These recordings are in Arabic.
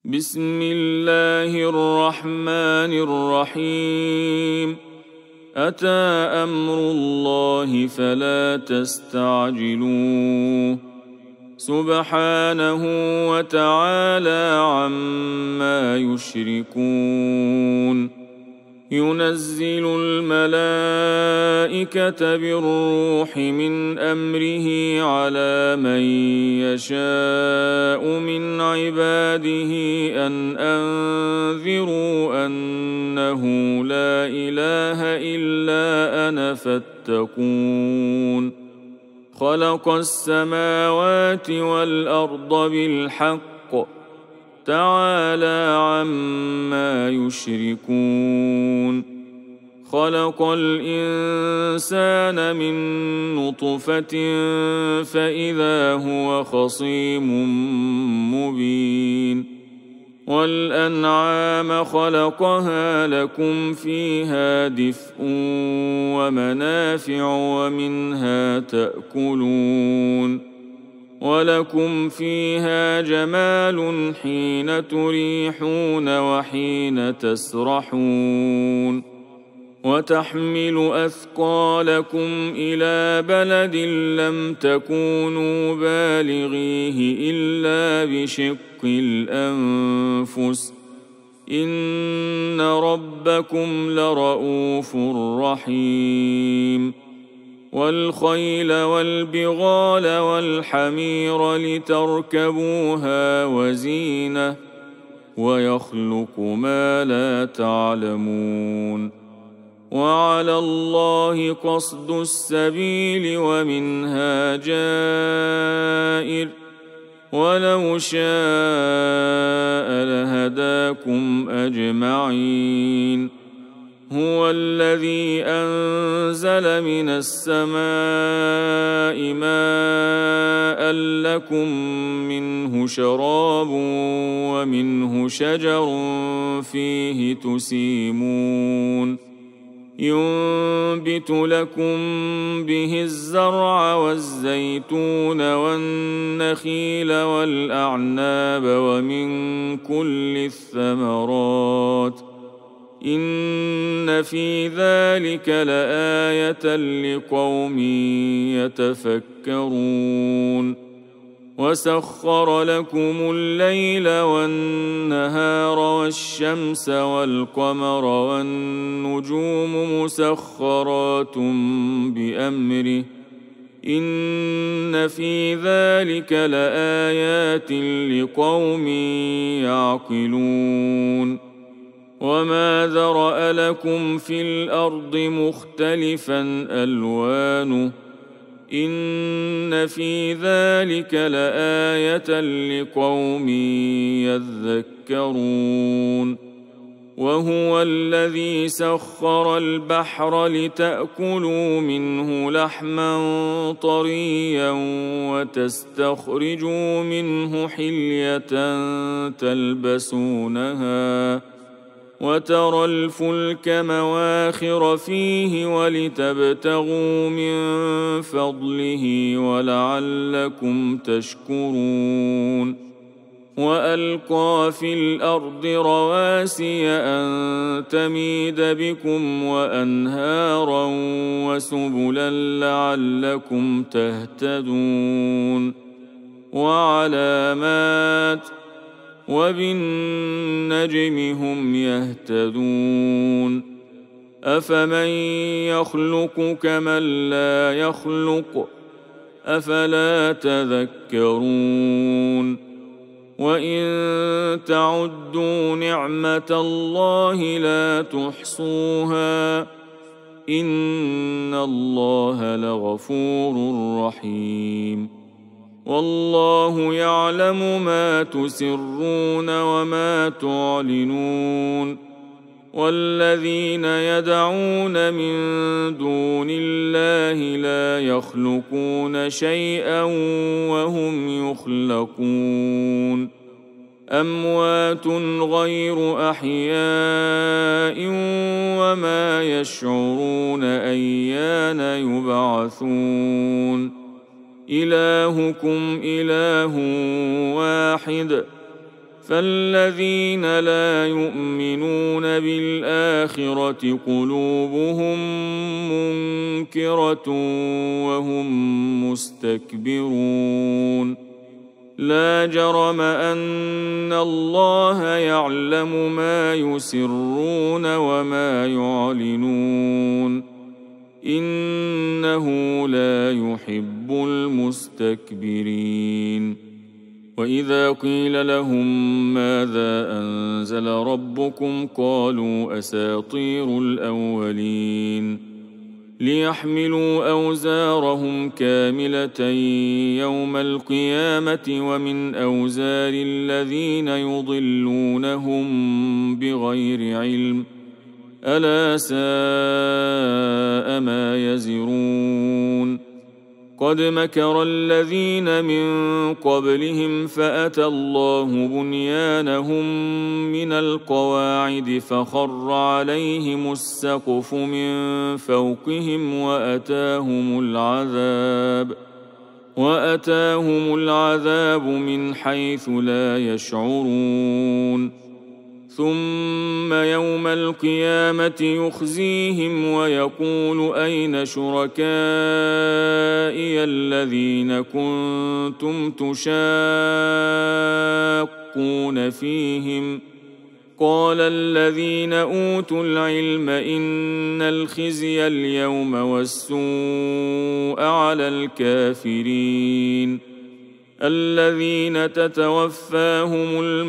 بسم الله الرحمن الرحيم. أتى أمر الله فلا تستعجلوه سبحانه وتعالى عما يشركون. ينزل الملائكة بالروح من أمره على من يشاء من عباده أن أنذروا أنه لا إله إلا أنا فاتقون. خلق السماوات والأرض بالحق تعالى عما يشركون. خلق الإنسان من نطفة فإذا هو خصيم مبين. والأنعام خلقها لكم فيها دفء ومنافع ومنها تأكلون. ولكم فيها جمال حين تريحون وحين تسرحون. وتحمل أثقالكم إلى بلد لم تكونوا بالغيه إلا بشق الأنفس إن ربكم لرؤوف رحيم. والخيل والبغال والحمير لتركبوها وزينة ويخلق ما لا تعلمون. وعلى الله قصد السبيل ومنها جائر ولو شاء لهداكم أجمعين. هو الذي أنزل من السماء ماء لكم منه شراب ومنه شجر فيه تسيمون. ينبت لكم به الزرع والزيتون والنخيل والأعناب ومن كل الثمرات إن في ذلك لآية لقوم يتفكرون. وسخر لكم الليل والنهار والشمس والقمر والنجوم مسخرات بأمره إن في ذلك لآيات لقوم يعقلون. وما ذرأ لكم في الأرض مختلفا ألوانه إن في ذلك لآية لقوم يذكرون. وهو الذي سخر البحر لتأكلوا منه لحما طريا وتستخرجوا منه حلية تلبسونها وترى الفلك مواخر فيه ولتبتغوا من فضله ولعلكم تشكرون. وألقى في الأرض رواسي أن تميد بكم وأنهارا وسبلا لعلكم تهتدون. وعلامات وبالنجم هم يهتدون. أفمن يخلق كمن لا يخلق أفلا تذكرون. وإن تعدوا نعمة الله لا تحصوها إن الله لغفور رحيم. والله يعلم ما تسرون وما تعلنون. والذين يدعون من دون الله لا يخلقون شيئا وهم يخلقون. أموات غير أحياء وما يشعرون أيان يبعثون. إلهكم إله واحد فالذين لا يؤمنون بالآخرة قلوبهم منكرة وهم مستكبرون لا جرم أن الله يعلم ما يسرون وما يعلنون إنه لا يحب المستكبرين وإذا قيل لهم ماذا أنزل ربكم قالوا أساطير الأولين ليحملوا أوزارهم كاملة يوم القيامة ومن أوزار الذين يضلونهم بغير علم ألا ساء ما يزرون قد مكر الذين من قبلهم فأتى الله بنيانهم من القواعد فخر عليهم السقف من فوقهم وأتاهم العذاب من حيث لا يشعرون ثم يوم القيامة يخزيهم ويقول أين شركائي الذين كنتم تشاقون فيهم قال الذين أوتوا العلم إن الخزي اليوم والسوء على الكافرين الذين تتوفاهم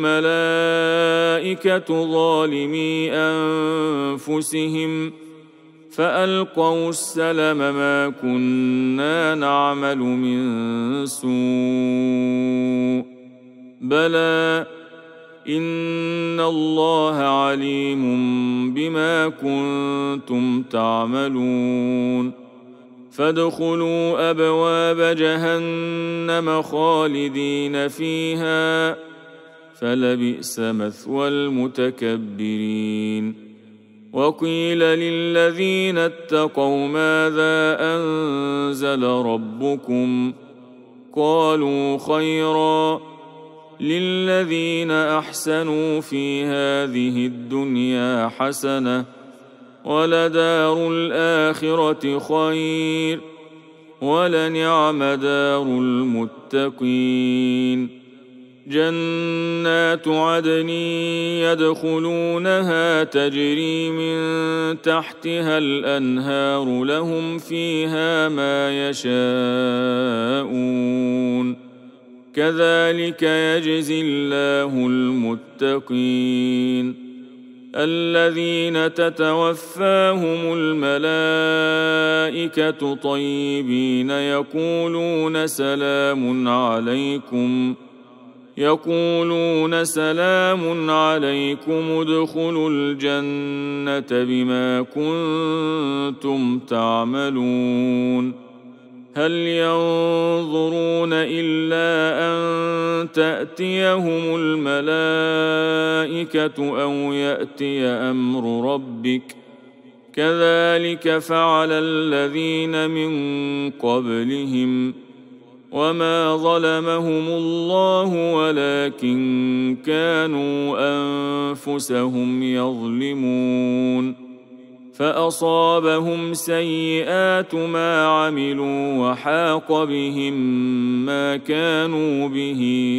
الملائكة ظالمي أنفسهم فألقوا السلم ما كنا نعمل من سوء بلى إن الله عليم بما كنتم تعملون فادخلوا أبواب جهنم خالدين فيها فلبئس مثوى المتكبرين وقيل للذين اتقوا ماذا أنزل ربكم قالوا خيرا للذين أحسنوا في هذه الدنيا حسنة ولدار الآخرة خير ولنعم دار المتقين جنات عدن يدخلونها تجري من تحتها الأنهار لهم فيها ما يشاءون كذلك يجزي الله المتقين الذين تتوفاهم الملائكة طيبين يقولون سلام عليكم ادخلوا الجنة بما كنتم تعملون هل ينظرون إلا أن تأتيهم الملائكة أو يأتي أمر ربك كذلك فعل الذين من قبلهم وما ظلمهم الله ولكن كانوا أنفسهم يظلمون فأصابهم سيئات ما عملوا وحاق بهم ما كانوا به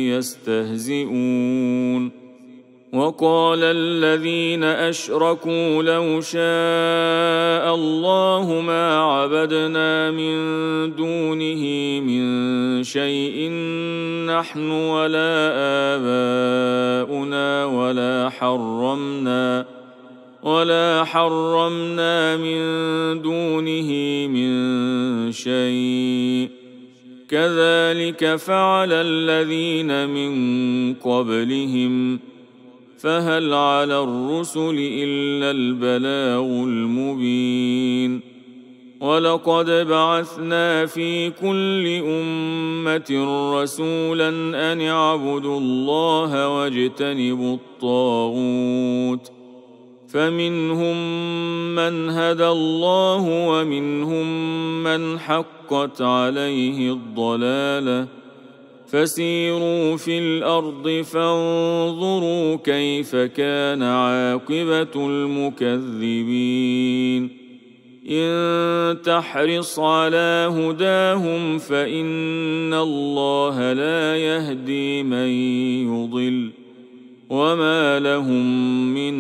يستهزئون وقال الذين أشركوا لو شاء الله ما عبدنا من دونه من شيء نحن ولا آباؤنا ولا حرمنا من دونه من شيء كذلك فعل الذين من قبلهم فهل على الرسل إلا البلاغ المبين ولقد بعثنا في كل أمة رسولا أن اعبدوا الله واجتنبوا الطاغوت فمنهم من هدى الله ومنهم من حقت عليه الضلالة فسيروا في الأرض فانظروا كيف كان عاقبة المكذبين إن تحرص على هداهم فإن الله لا يهدي من يضل وما لهم من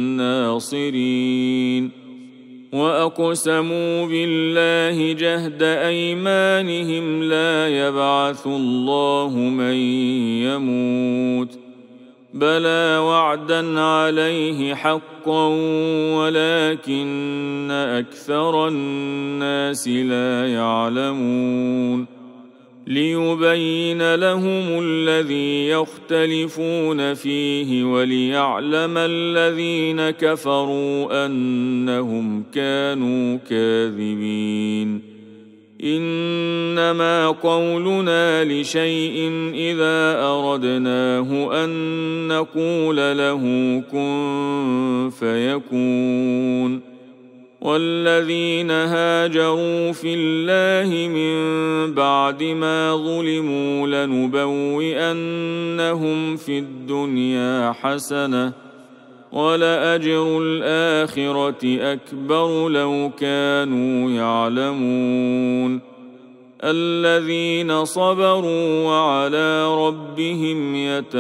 ناصرين وأقسموا بالله جهد أيمانهم لا يبعث الله من يموت بلى وعدا عليه حقا ولكن أكثر الناس لا يعلمون ليبين لهم الذي يختلفون فيه وليعلم الذين كفروا أنهم كانوا كاذبين إنما قولنا لشيء إذا أردناه أن نقول له كن فيكون والذين هاجروا في الله من بعد ما ظلموا لنبوئنهم في الدنيا حسنة ولأجر الآخرة أكبر لو كانوا يعلمون الذين صبروا وعلى ربهم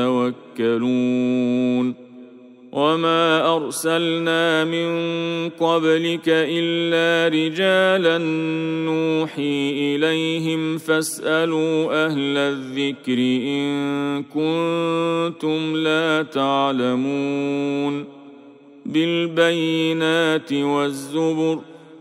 يتوكلون وما أرسلنا من قبلك إلا رجالا نوحي إليهم فاسألوا أهل الذكر إن كنتم لا تعلمون بالبينات والزبر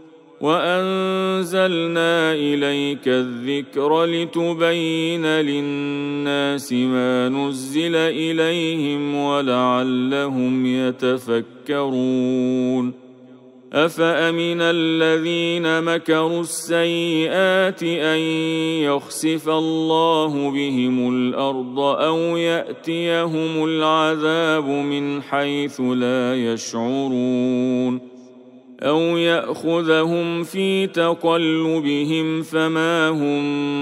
وأنزلنا إليك الذكر لتبين للناس ما نزل إليهم ولعلهم يتفكرون أفأمن الذين مكروا السيئات أن يخسف الله بهم الأرض أو يأتيهم العذاب من حيث لا يشعرون أو يأخذهم في تقلبهم فما هم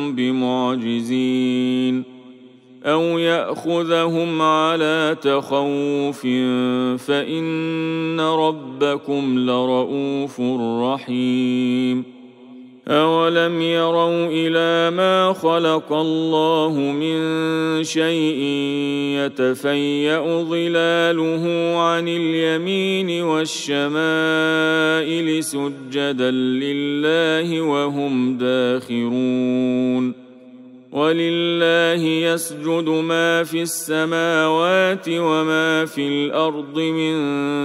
بمعجزين أو يأخذهم على تخوف فإن ربكم لرؤوف رحيم أولم يروا إلى ما خلق الله من شيء يتفيأ ظلاله عن اليمين والشمائل سجدا لله وهم داخرون ولله يسجد ما في السماوات وما في الأرض من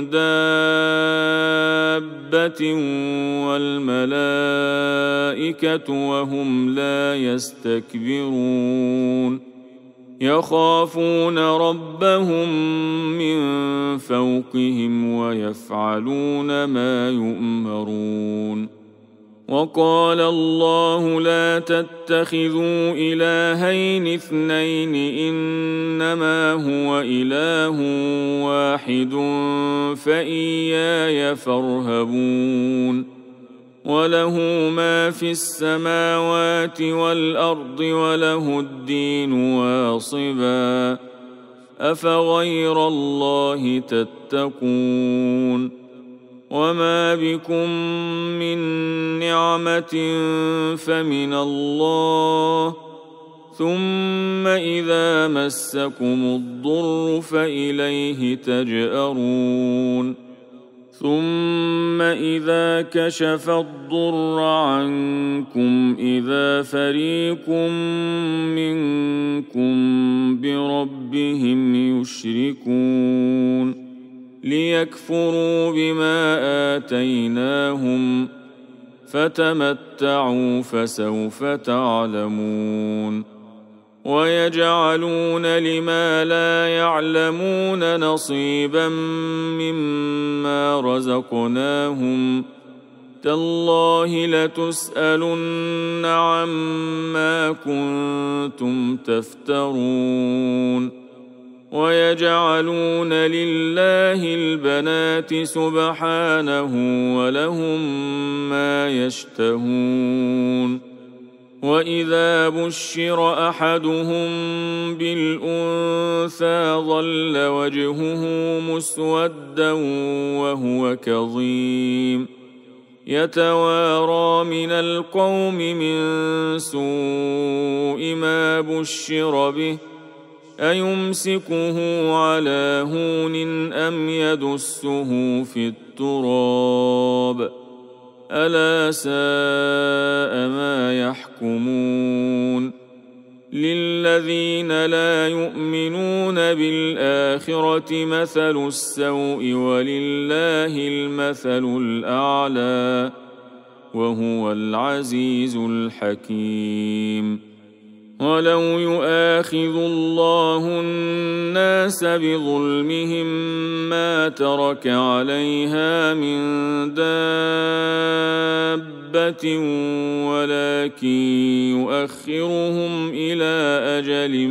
دابة والملائكة وهم لا يستكبرون يخافون ربهم من فوقهم ويفعلون ما يؤمرون وقال الله لا تتخذوا إلهين اثنين إنما هو إله واحد فإياي فارهبون وله ما في السماوات والأرض وله الدين واصبا أفغير الله تتقون وما بكم من نعمة فمن الله ثم إذا مسكم الضر فإليه تجأرون ثم إذا كشف الضر عنكم إذا فريق منكم بربهم يشركون ليكفروا بما آتيناهم فتمتعوا فسوف تعلمون ويجعلون لما لا يعلمون نصيبا مما رزقناهم تالله لتسألن عما كنتم تفترون ويجعلون لله البنات سبحانه ولهم ما يشتهون وإذا بشر أحدهم بالأنثى ظل وجهه مسودا وهو كظيم يتوارى من القوم من سوء ما بشر به أيمسكه على هون أم يدسه في التراب ألا ساء ما يحكمون للذين لا يؤمنون بالآخرة مثل السوء ولله المثل الأعلى وهو العزيز الحكيم ولو يؤاخذ الله الناس بظلمهم ما ترك عليها من دابة ولكن يؤخرهم إلى أجل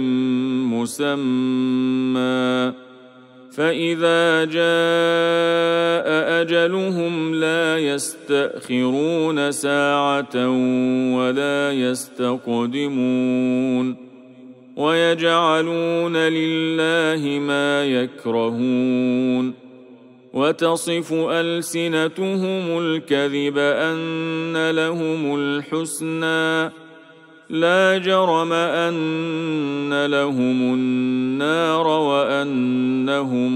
مسمى فإذا جاء أجلهم لا يستأخرون ساعة ولا يستقدمون ويجعلون لله ما يكرهون وتصف ألسنتهم الكذب أن لهم الحسنى لا جرم أن لهم النار وأنهم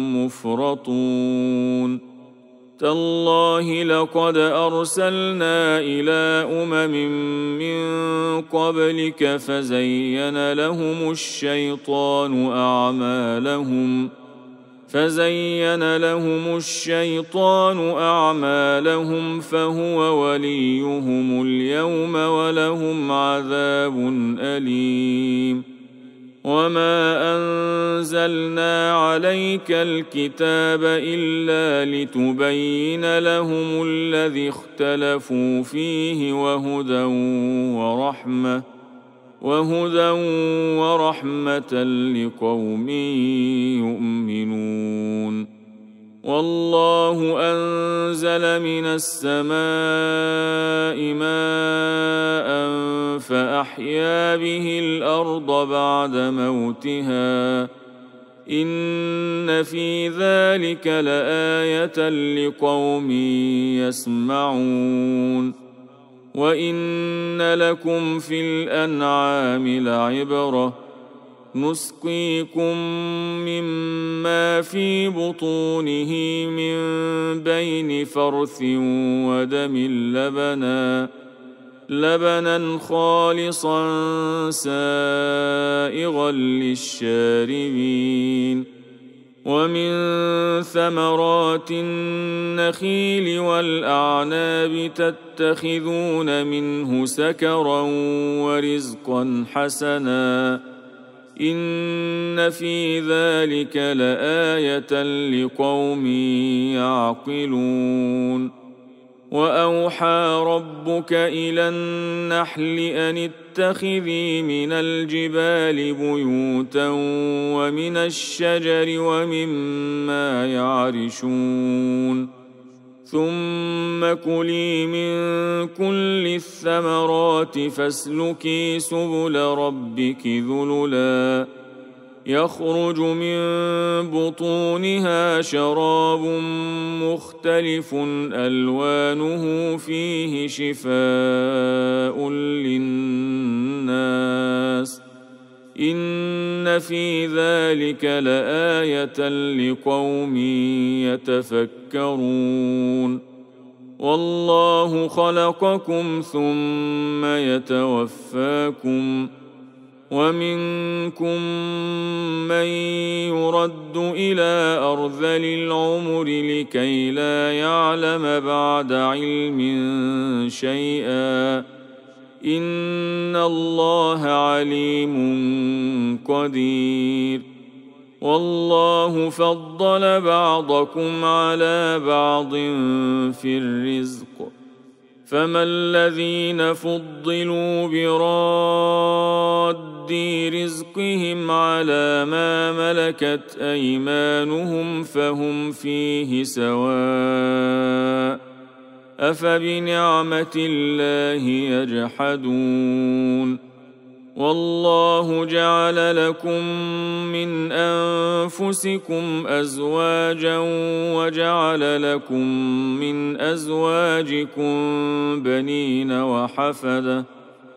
مفرطون تالله لقد أرسلنا إلى من قبلك فزين لهم الشيطان أعمالهم فهو وليهم اليوم ولهم عذاب أليم وما أنزلنا عليك الكتاب إلا لتبين لهم الذي اختلفوا فيه وهدى ورحمة لقوم يؤمنون والله أنزل من السماء ماء فأحيا به الأرض بعد موتها إن في ذلك لآية لقوم يسمعون وإن لكم في الأنعام لعبرة نسقيكم مما في بطونه من بين فرث ودم لبنا خالصا سائغا للشاربين ومن ثمرات النخيل والأعناب تتخذون منه سكرا ورزقا حسنا إن في ذلك لآية لقوم يعقلون وأوحى ربك إلى النحل أن اتخذي من الجبال بيوتا ومن الشجر ومما يعرشون ثم كلي من كل الثمرات فاسلكي سبل ربك ذللا يخرج من بطونها شراب مختلف ألوانه فيه شفاء للناس إن في ذلك لآية لقوم يتفكرون والله خلقكم ثم يتوفاكم ومنكم من يرد إلى أرذل العمر لكي لا يعلم بعد علم شيئا إن الله عليم قدير والله فضل بعضكم على بعض في الرزق فما الذين فضلوا براد رزقهم على ما ملكت أيمانهم فهم فيه سواء أفبنعمة الله يجحدون والله جعل لكم من أنفسكم أزواجا وجعل لكم من أزواجكم بنين وحفدة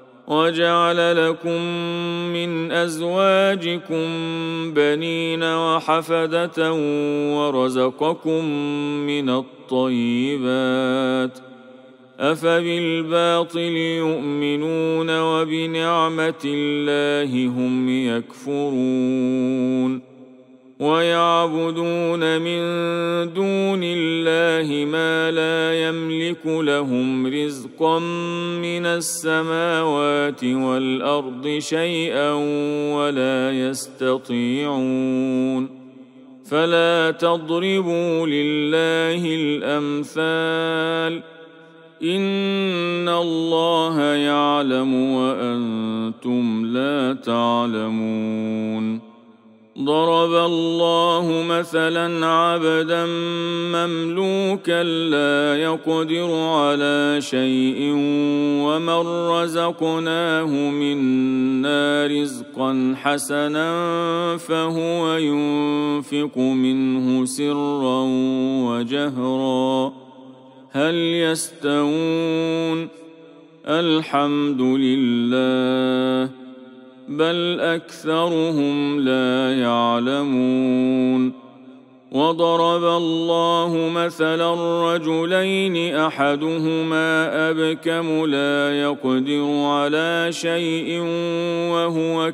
ورزقكم من الطيبات أفبالباطل يؤمنون وبنعمة الله هم يكفرون ويعبدون من دون الله ما لا يملك لهم رزقا من السماوات والأرض شيئا ولا يستطيعون فلا تضربوا لله الأمثال إن الله يعلم وأنتم لا تعلمون ضرب الله مثلا عبدا مملوكا لا يقدر على شيء ومن رزقناه منا رزقا حسنا فهو ينفق منه سرا وجهرا هل يستوون الحمد لله بل أكثرهم لا يعلمون وضرب الله مثلا رجلين أحدهما أبكم لا يقدر على شيء وهو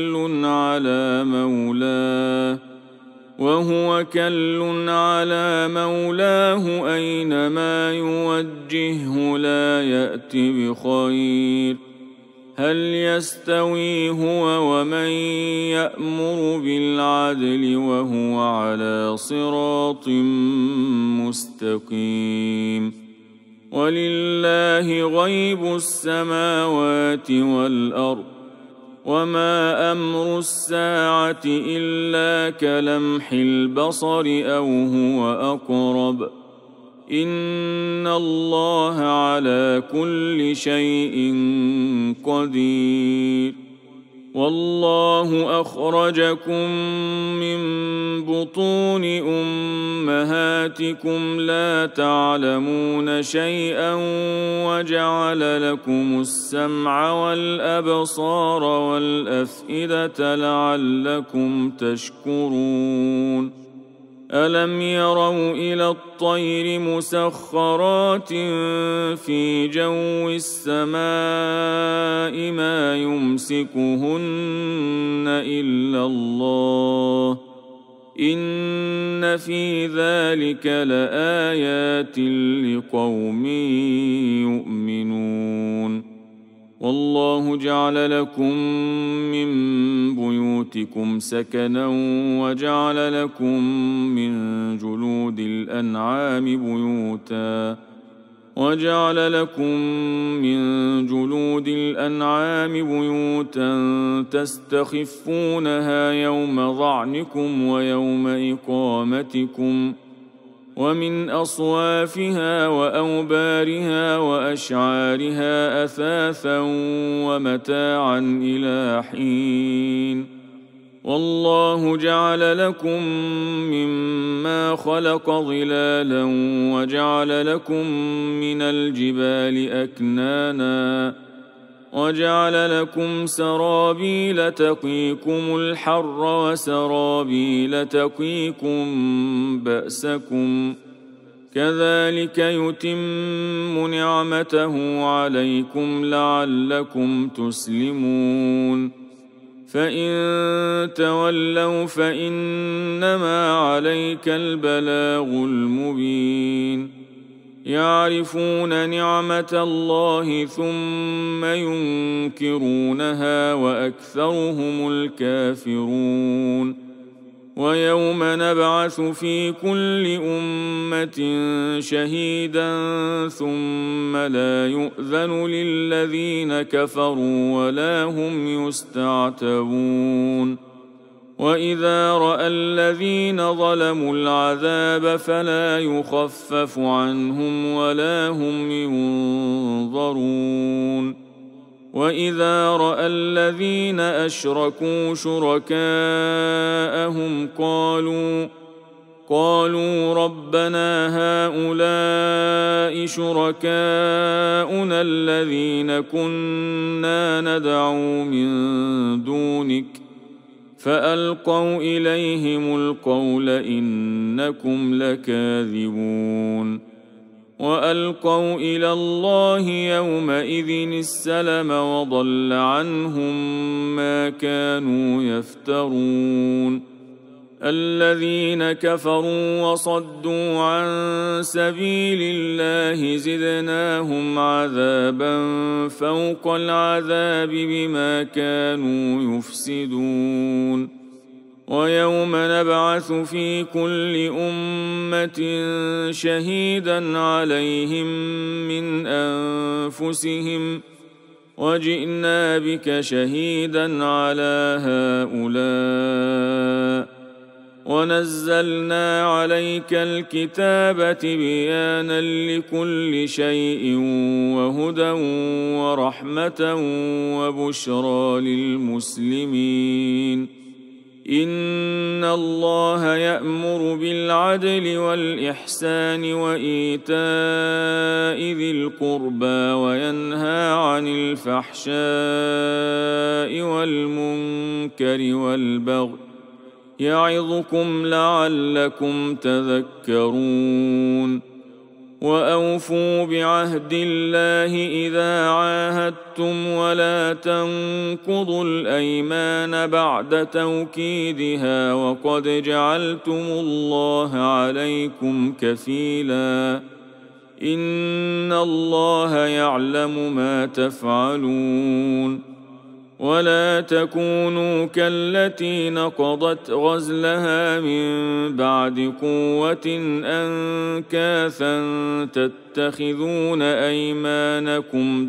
كل على مولاه أينما يوجهه لا يأت بخير هل يستوي هو ومن يأمر بالعدل وهو على صراط مستقيم ولله غيب السماوات والأرض وما أمر الساعة إلا كلمح البصر أو هو أقرب إن الله على كل شيء قدير والله أخرجكم من بطون أمهاتكم لا تعلمون شيئا وجعل لكم السمع والأبصار والأفئدة لعلكم تشكرون ألم يروا إلى الطير مسخرات في جو السماء ما يمسكهن إلا الله إن في ذلك لآيات لقوم يؤمنون والله جعل لكم من بيوتكم سكنا وجعل لكم من جلود الأنعام بيوتا تستخفونها يوم ظعنكم ويوم إقامتكم ومن أصوافها وأوبارها وأشعارها أثاثا ومتاعا إلى حين والله جعل لكم مما خلق ظلالا وجعل لكم من الجبال أكنانا وجعل لكم سرابيل تقيكم الحر وسرابيل تقيكم بأسكم كذلك يتم نعمته عليكم لعلكم تسلمون فإن تولوا فإنما عليك البلاغ المبين يعرفون نعمة الله ثم ينكرونها وأكثرهم الكافرون ويوم نبعث في كل أمة شهيدا ثم لا يؤذن للذين كفروا ولا هم يستعتبون وإذا رأى الذين ظلموا العذاب فلا يخفف عنهم ولا هم ينظرون وإذا رأى الذين أشركوا شركاءهم قالوا ربنا هؤلاء شركاؤنا الذين كنا ندعو من دونك فألقوا إليهم القول إنكم لكاذبون وألقوا إلى الله يومئذ السلم وضل عنهم ما كانوا يفترون الذين كفروا وصدوا عن سبيل الله زدناهم عذابا فوق العذاب بما كانوا يفسدون ويوم نبعث في كل أمة شهيدا عليهم من أنفسهم وجئنا بك شهيدا على هؤلاء ونزلنا عليك الكتاب تبيانا لكل شيء وهدى ورحمة وبشرى للمسلمين إن الله يأمر بالعدل والإحسان وإيتاء ذي القربى وينهى عن الفحشاء والمنكر والبغي يعظكم لعلكم تذكرون وأوفوا بعهد الله إذا عاهدتم ولا تنقضوا الأيمان بعد توكيدها وقد جعلتم الله عليكم كفيلا إن الله يعلم ما تفعلون ولا تكونوا كالتي نقضت غزلها من بعد قوة أنكاثا تتخذون أيمانكم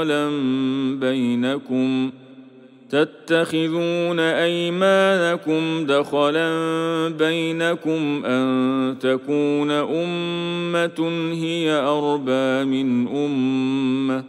دخلا بينكم أن تكون أمة هي أربى من أمة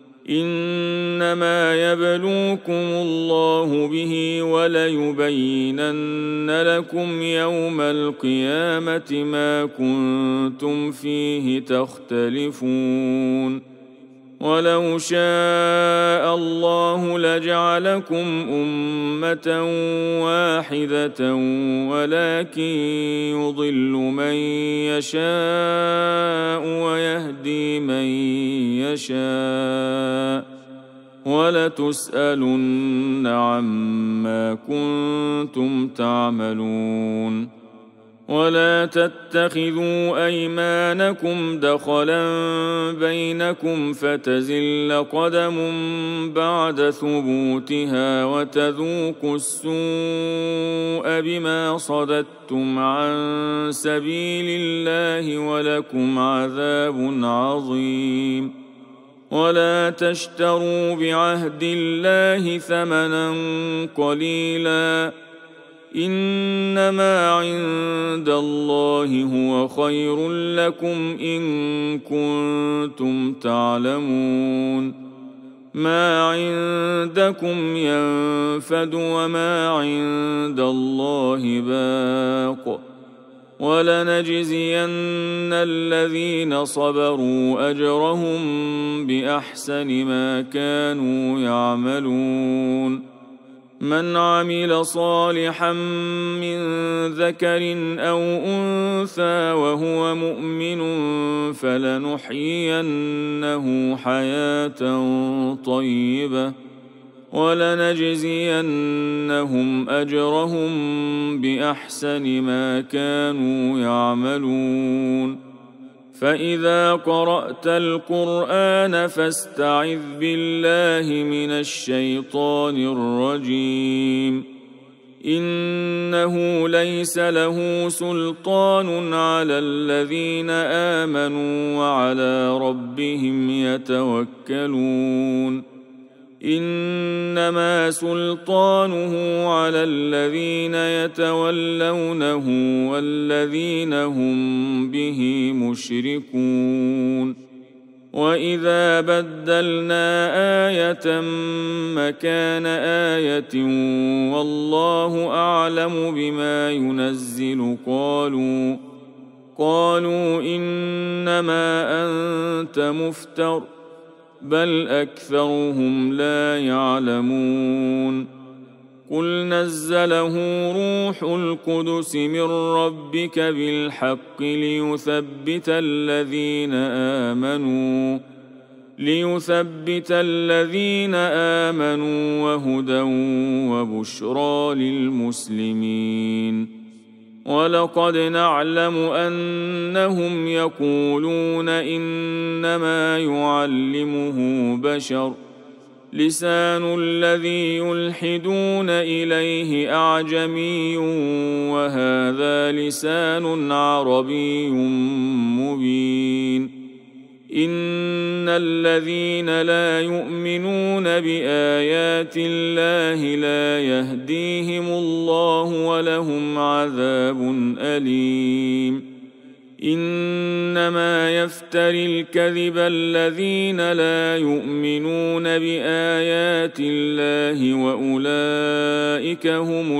إنما يبلوكم الله به وليبينن لكم يوم القيامة ما كنتم فيه تختلفون ولو شاء الله لجعلكم أمة واحدة ولكن يضل من يشاء ويهدي من يشاء ولتسألن عما كنتم تعملون ولا تتخذوا أيمانكم دخلا بينكم فتزل قدم بعد ثبوتها وتذوقوا السوء بما صددتم عن سبيل الله ولكم عذاب عظيم ولا تشتروا بعهد الله ثمنا قليلا إنما عند الله هو خير لكم إن كنتم تعلمون ما عندكم ينفد وما عند الله باق ولنجزين الذين صبروا أجرهم بأحسن ما كانوا يعملون من عمل صالحا من ذكر أو أنثى وهو مؤمن فلنحيينه حياة طيبة ولنجزينهم أجرهم بأحسن ما كانوا يعملون فإذا قرأت القرآن فاستعذ بالله من الشيطان الرجيم إنه ليس له سلطان على الذين آمنوا وعلى ربهم يتوكلون إنما سلطانه على الذين يتولونه والذين هم به مشركون. وإذا بدلنا آية مكان آية والله أعلم بما ينزل قالوا إنما أنت مفتر بل أكثرهم لا يعلمون. قل نزله روح القدس من ربك بالحق ليثبت الذين آمنوا وهدى وبشرى للمسلمين. ولقد نعلم أنهم يقولون إنما يعلمه بشر لسان الذي يلحدون إليه أعجمي وهذا لسان عربي مبين. إن الذين لا يؤمنون بآيات الله لا يهديهم الله ولهم عذاب أليم. إنما يفتري الكذب الذين لا يؤمنون بآيات الله وأولئك هم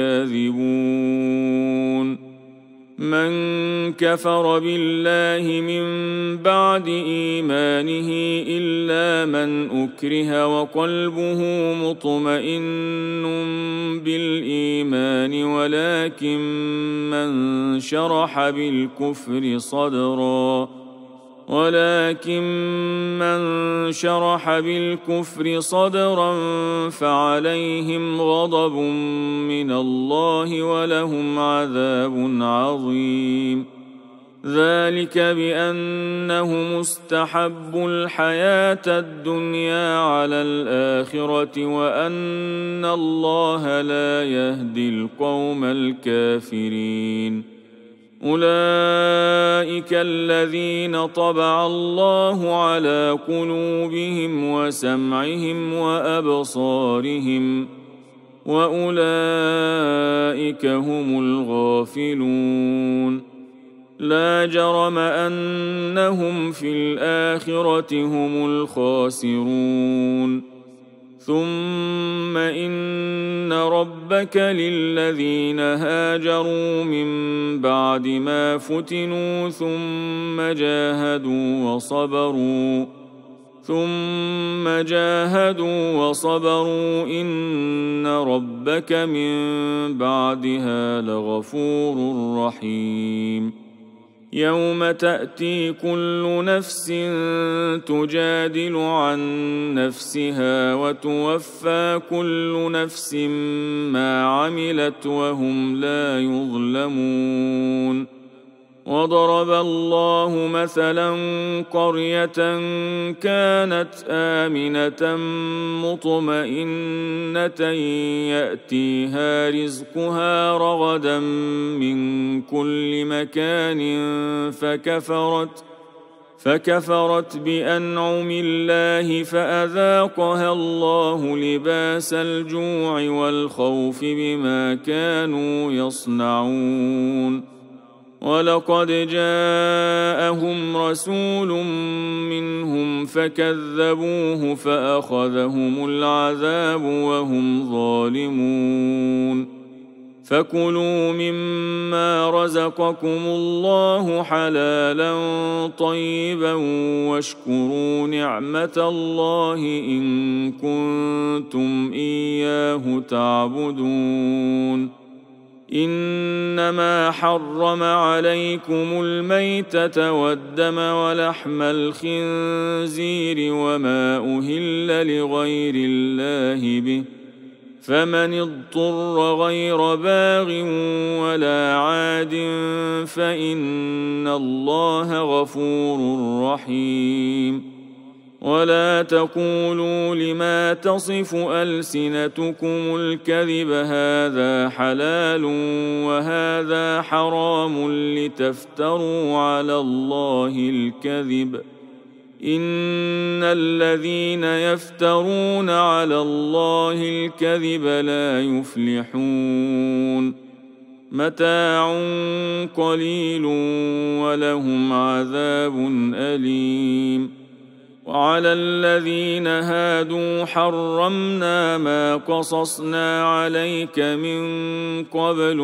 الكاذبون. من كفر بالله من بعد إيمانه إلا من أكره وقلبه مطمئن بالإيمان ولكن من شرح بالكفر صدرا فعليهم غضب من الله ولهم عذاب عظيم. ذلك بأنهم استحبوا الحياة الدنيا على الآخرة وأن الله لا يهدي القوم الكافرين. أولئك الذين طبع الله على قلوبهم وسمعهم وأبصارهم وأولئك هم الغافلون. لا جرم أنهم في الآخرة هم الخاسرون. ثم إن ربك للذين هاجروا من بعد ما فتنوا ثم جاهدوا وصبروا إن ربك من بعدها لغفور رحيم. يوم تأتي كل نفس تجادل عن نفسها وتوفى كل نفس ما عملت وهم لا يظلمون. وضرب الله مثلا قرية كانت آمنة مطمئنة يأتيها رزقها رغدا من كل مكان فكفرت بأنعم الله فأذاقها الله لباس الجوع والخوف بما كانوا يصنعون. ولقد جاءهم رسول منهم فكذبوه فأخذهم العذاب وهم ظالمون. فكلوا مما رزقكم الله حلالا طيبا واشكروا نعمة الله إن كنتم إياه تعبدون. إنما حرم عليكم الميتة والدم ولحم الخنزير وما أهل لغير الله به فمن اضطر غير باغ ولا عاد فإن الله غفور رحيم. ولا تقولوا لما تصف ألسنتكم الكذب هذا حلال وهذا حرام لتفتروا على الله الكذب إن الذين يفترون على الله الكذب لا يفلحون متاع قليل ولهم عذاب أليم وعلى الذين هادوا حرمنا ما قصصنا عليك من قبل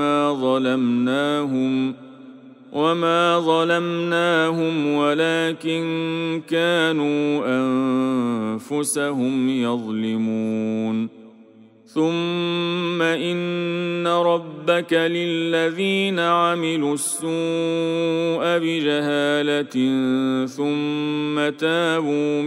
وما ظلمناهم ولكن كانوا أنفسهم يظلمون ثم إن ربك للذين عملوا السوء بجهالة ثم تابوا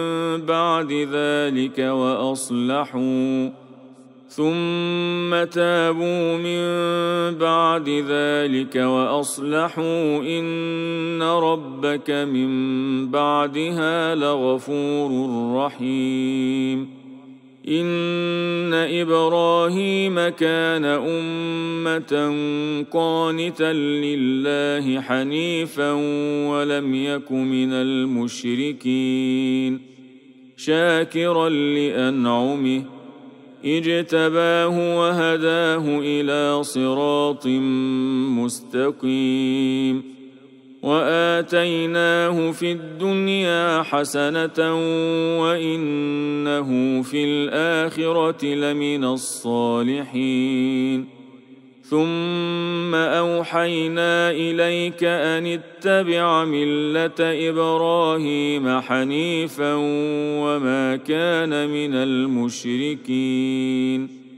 من بعد ذلك وأصلحوا إن ربك من بعدها لغفور رحيم إن إبراهيم كان أمة قانتا لله حنيفا ولم يك من المشركين شاكرا لأنعمه اجتباه وهداه إلى صراط مستقيم وآتيناه في الدنيا حسنة وإنه في الآخرة لمن الصالحين ثم أوحينا إليك أن اتبع ملة إبراهيم حنيفا وما كان من المشركين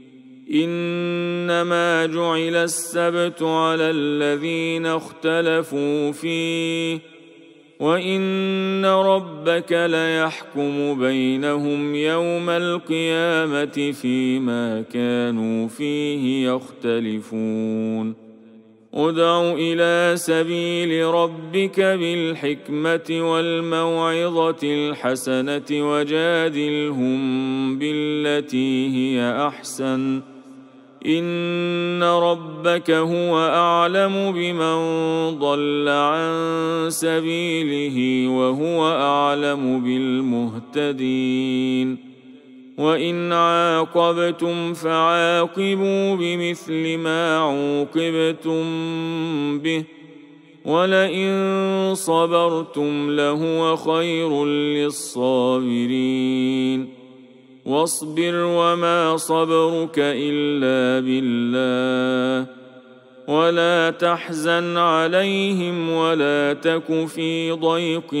إنما جعل السبت على الذين اختلفوا فيه وإن ربك ليحكم بينهم يوم القيامة فيما كانوا فيه يختلفون ادع إلى سبيل ربك بالحكمة والموعظة الحسنة وجادلهم بالتي هي أحسن إن ربك هو أعلم بمن ضل عن سبيله وهو أعلم بالمهتدين وإن عاقبتم فعاقبوا بمثل ما عوقبتم به ولئن صبرتم لهو خير للصابرين واصبر وما صبرك إلا بالله ولا تحزن عليهم ولا تك في ضيق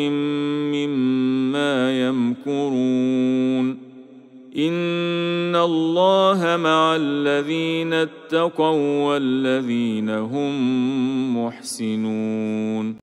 مما يمكرون إن الله مع الذين اتقوا والذين هم محسنون